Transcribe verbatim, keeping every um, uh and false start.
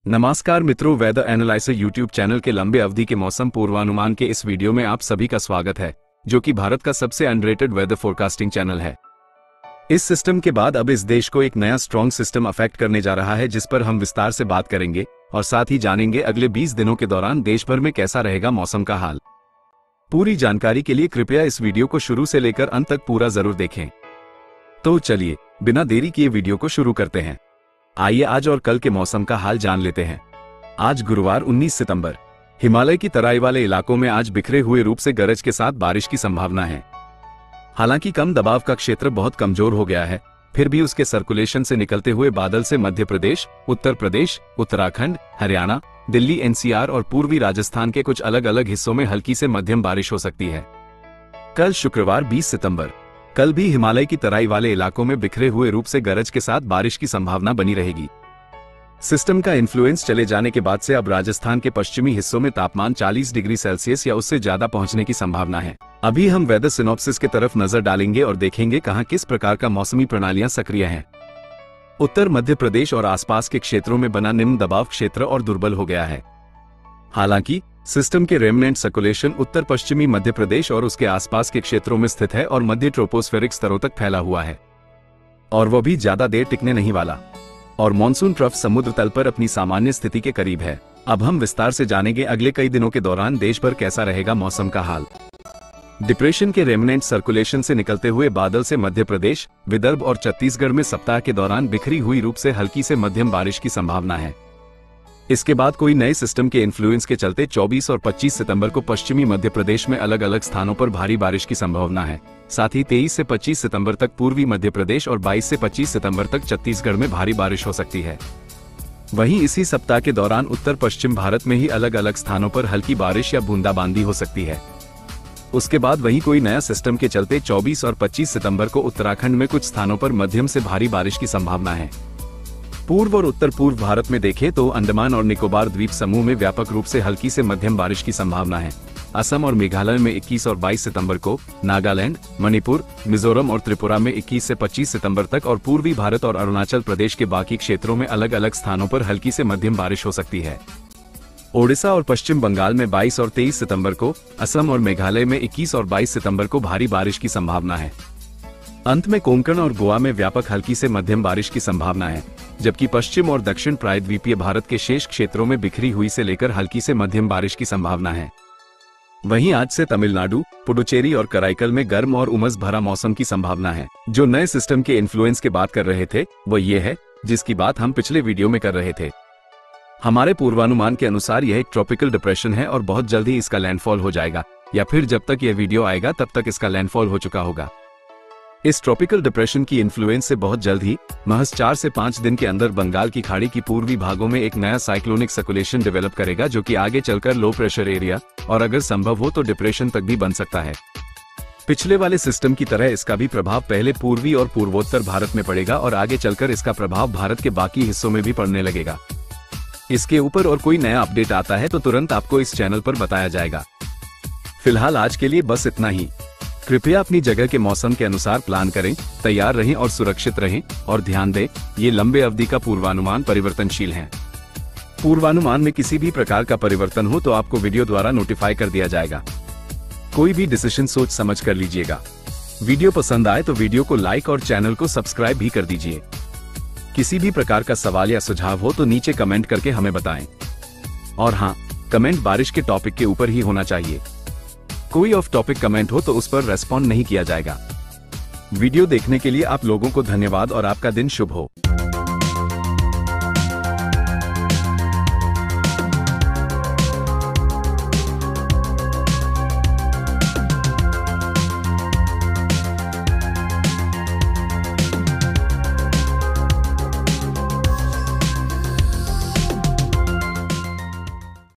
नमस्कार मित्रों, weather analyser YouTube channel के लंबे अवधि के मौसम पूर्वानुमान के इस वीडियो में आप सभी का स्वागत है, जो कि भारत का सबसे अनरेटेड वेदर फोरकास्टिंग चैनल है। इस सिस्टम के बाद अब इस देश को एक नया स्ट्रॉन्ग सिस्टम अफेक्ट करने जा रहा है, जिस पर हम विस्तार से बात करेंगे और साथ ही जानेंगे अगले बीस दिनों के दौरान देश भर में कैसा रहेगा मौसम का हाल। पूरी जानकारी के लिए कृपया इस वीडियो को शुरू से लेकर अंत तक पूरा जरूर देखें। तो चलिए बिना देरी किए वीडियो को शुरू करते हैं। आइए आज और कल के मौसम का हाल जान लेते हैं। आज गुरुवार उन्नीस सितंबर, हिमालय की तराई वाले इलाकों में आज बिखरे हुए रूप से गरज के साथ बारिश की संभावना है। हालांकि कम दबाव का क्षेत्र बहुत कमजोर हो गया है, फिर भी उसके सर्कुलेशन से निकलते हुए बादल से मध्य प्रदेश, उत्तर प्रदेश, उत्तराखंड, हरियाणा, दिल्ली, एनसीआर और पूर्वी राजस्थान के कुछ अलग अलग हिस्सों में हल्की से मध्यम बारिश हो सकती है। कल शुक्रवार बीस सितंबर, कल भी हिमालय की तराई वाले इलाकों में बिखरे हुए रूप से गरज के साथ बारिश की संभावना बनी रहेगी। सिस्टम का इन्फ्लुएंस चले जाने के बाद से अब राजस्थान के पश्चिमी हिस्सों में तापमान चालीस डिग्री सेल्सियस या उससे ज्यादा पहुंचने की संभावना है। अभी हम वेदर सिनॉप्सिस की तरफ नजर डालेंगे और देखेंगे कहां किस प्रकार का मौसमी प्रणालियां सक्रिय हैं। उत्तर मध्य प्रदेश और आसपास के क्षेत्रों में बना निम्न दबाव क्षेत्र और दुर्बल हो गया है। हालांकि सिस्टम के रेमनेंट सर्कुलेशन उत्तर पश्चिमी मध्य प्रदेश और उसके आसपास के क्षेत्रों में स्थित है और मध्य ट्रोपोस्फेरिक स्तरों तक फैला हुआ है, और वह भी ज्यादा देर टिकने नहीं वाला। और मॉनसून ट्रफ समुद्र तल पर अपनी सामान्य स्थिति के करीब है। अब हम विस्तार से जानेंगे अगले कई दिनों के दौरान देश भर कैसा रहेगा मौसम का हाल। डिप्रेशन के रेमनेंट सर्कुलेशन से निकलते हुए बादल से मध्य प्रदेश, विदर्भ और छत्तीसगढ़ में सप्ताह के दौरान बिखरी हुई रूप से हल्की से मध्यम बारिश की संभावना है। इसके बाद कोई नए सिस्टम के इन्फ्लुएंस के चलते चौबीस और पच्चीस सितंबर को पश्चिमी मध्य प्रदेश में अलग अलग स्थानों पर भारी बारिश की संभावना है। साथ ही तेईस से पच्चीस सितंबर तक पूर्वी मध्य प्रदेश और बाईस से पच्चीस सितंबर तक छत्तीसगढ़ में भारी बारिश हो सकती है। वहीं इसी सप्ताह के दौरान उत्तर पश्चिम भारत में ही अलग अलग स्थानों पर हल्की बारिश या बूंदाबांदी हो सकती है। उसके बाद वहीं कोई नया सिस्टम के चलते चौबीस और पच्चीस सितंबर को उत्तराखंड में कुछ स्थानों पर मध्यम से भारी बारिश की संभावना है। पूर्व और उत्तर पूर्व भारत में देखें तो अंडमान और निकोबार द्वीप समूह में व्यापक रूप से हल्की से मध्यम बारिश की संभावना है। असम और मेघालय में इक्कीस और बाईस सितंबर को, नागालैंड, मणिपुर, मिजोरम और त्रिपुरा में इक्कीस से पच्चीस सितंबर तक और पूर्वी भारत और अरुणाचल प्रदेश के बाकी क्षेत्रों में अलग अलग स्थानों पर हल्की से मध्यम बारिश हो सकती है। ओडिशा और पश्चिम बंगाल में बाईस और तेईस सितंबर को, असम और मेघालय में इक्कीस और बाईस सितंबर को भारी बारिश की संभावना है। अंत में कोंकण और गोवा में व्यापक हल्की से मध्यम बारिश की संभावना है, जबकि पश्चिम और दक्षिण प्रायद्वीपीय भारत के शेष क्षेत्रों में बिखरी हुई से लेकर हल्की से मध्यम बारिश की संभावना है। वहीं आज से तमिलनाडु, पुडुचेरी और कराईकल में गर्म और उमस भरा मौसम की संभावना है। जो नए सिस्टम के इन्फ्लुएंस की बात कर रहे थे वो ये है जिसकी बात हम पिछले वीडियो में कर रहे थे। हमारे पूर्वानुमान के अनुसार यह एक ट्रॉपिकल डिप्रेशन है और बहुत जल्द ही इसका लैंडफॉल हो जाएगा, या फिर जब तक यह वीडियो आएगा तब तक इसका लैंडफॉल हो चुका होगा। इस ट्रॉपिकल डिप्रेशन की इन्फ्लुएंस से बहुत जल्द ही महज चार से पाँच दिन के अंदर बंगाल की खाड़ी की पूर्वी भागों में एक नया साइक्लोनिक सर्कुलेशन डेवलप करेगा, जो कि आगे चलकर लो प्रेशर एरिया और अगर संभव हो तो डिप्रेशन तक भी बन सकता है। पिछले वाले सिस्टम की तरह इसका भी प्रभाव पहले पूर्वी और पूर्वोत्तर भारत में पड़ेगा और आगे चलकर इसका प्रभाव भारत के बाकी हिस्सों में भी पड़ने लगेगा। इसके ऊपर और कोई नया अपडेट आता है तो तुरंत आपको इस चैनल पर बताया जाएगा। फिलहाल आज के लिए बस इतना ही। कृपया अपनी जगह के मौसम के अनुसार प्लान करें, तैयार रहें और सुरक्षित रहें। और ध्यान दें, ये लंबे अवधि का पूर्वानुमान परिवर्तनशील है। पूर्वानुमान में किसी भी प्रकार का परिवर्तन हो तो आपको वीडियो द्वारा नोटिफाई कर दिया जाएगा। कोई भी डिसीजन सोच समझ कर लीजिएगा। वीडियो पसंद आए तो वीडियो को लाइक और चैनल को सब्सक्राइब भी कर दीजिए। किसी भी प्रकार का सवाल या सुझाव हो तो नीचे कमेंट करके हमें बताएं। और हाँ, कमेंट बारिश के टॉपिक के ऊपर ही होना चाहिए। कोई ऑफ टॉपिक कमेंट हो तो उस पर रेस्पॉन्ड नहीं किया जाएगा। वीडियो देखने के लिए आप लोगों को धन्यवाद और आपका दिन शुभ हो।